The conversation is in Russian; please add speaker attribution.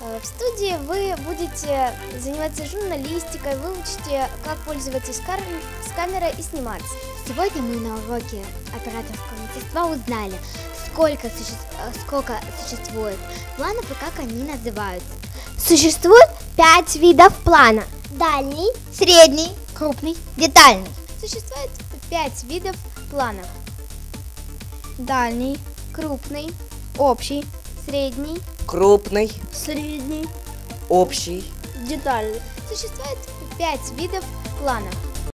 Speaker 1: В студии вы будете заниматься журналистикой, выучите, как пользоваться с камерой и сниматься.
Speaker 2: Сегодня мы на уроке операторского мастерства узнали, сколько существует планов и как они называются.
Speaker 3: Существует 5 видов плана.
Speaker 2: Дальний, средний, крупный, детальный.
Speaker 1: Существует 5 видов планов. Дальний, крупный, общий, средний,
Speaker 4: крупный,
Speaker 3: Средний,
Speaker 4: общий.
Speaker 3: детальный.
Speaker 1: Существует 5 видов планов.